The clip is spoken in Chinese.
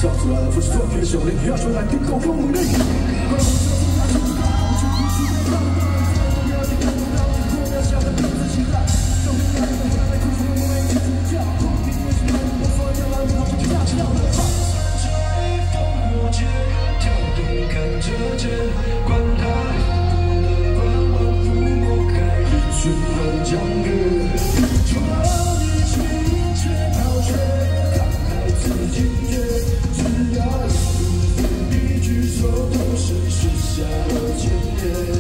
上出来了，不是做别的手令，要出来顶狗风力。管他不能管往父母开，一群人讲歌，就让一起却逃学，看孩子警觉，只要一句手都是许下了千言。